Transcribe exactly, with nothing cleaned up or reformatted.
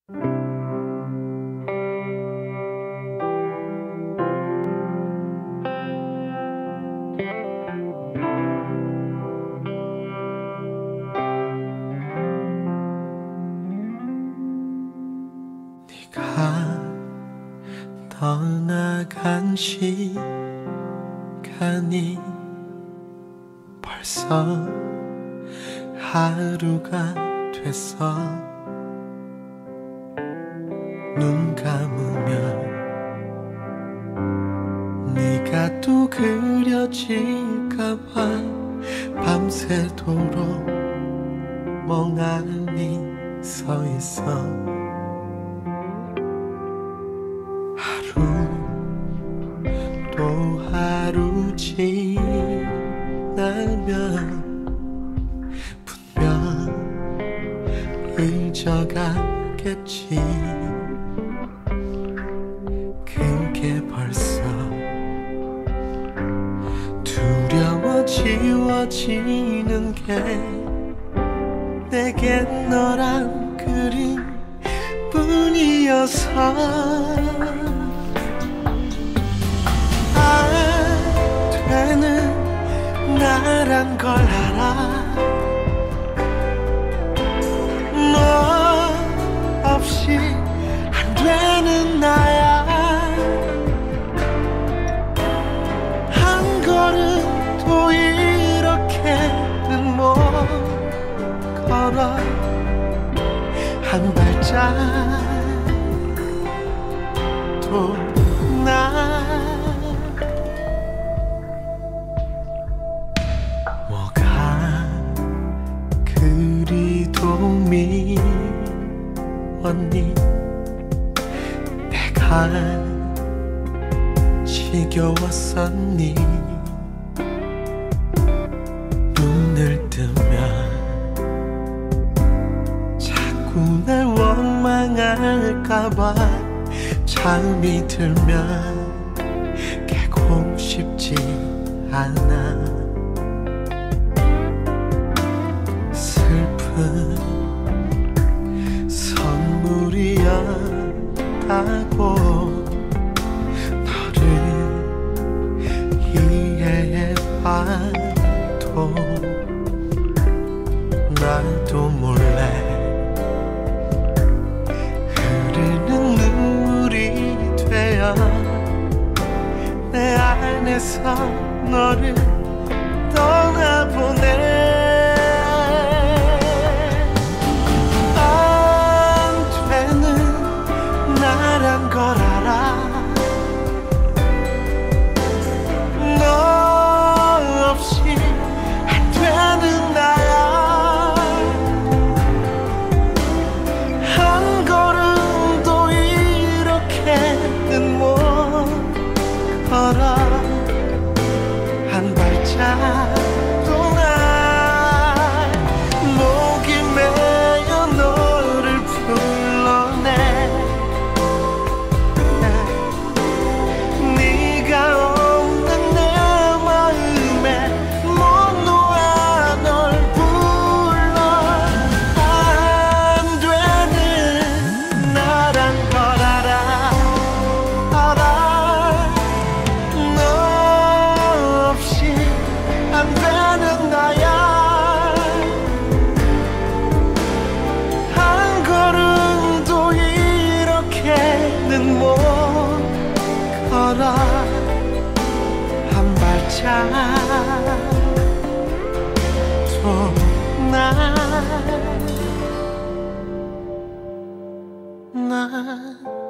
네가 떠나간 시간이 벌써 하루가 됐어. 눈 감으면 네가 또 그려질까봐 밤새도록 멍하니 서 있어. 하루 또 하루 지나면 분명 잊어가겠지. 그게 벌써 두려워 지워지는 게 내겐 너란 그림 뿐이어서 안 되는 나란 걸 알아. 너 없이 안 되는 나야. 한 걸음도 이렇게는 못 걸어. 한 발짝도 나 뭐가 그리도 미웠니. 내가 지겨웠었니. 눈을 뜨면 자꾸 날 원망할까봐 잠이 들면 깨고 싶지 않아. 슬픈 선물이었다고 너를 이해해봐도 나도 몰래 흐르는 눈물이 되어 내 안에서 너를 떠나보내. 안 되는 나란 걸 알아. 너 없이 안 되는 나야. 한 걸음도 이렇게는 못 걸어. 한 발짝도 날 목이 메어 너를 불러내. 네가 없는 내 마음에 못 놓아 널 불러. 안 되는 나란 걸 알아. 알아. 너 없이 안 되는 나야. 한 걸음도 이렇게는 못 걸어. 한 발짝도 나 나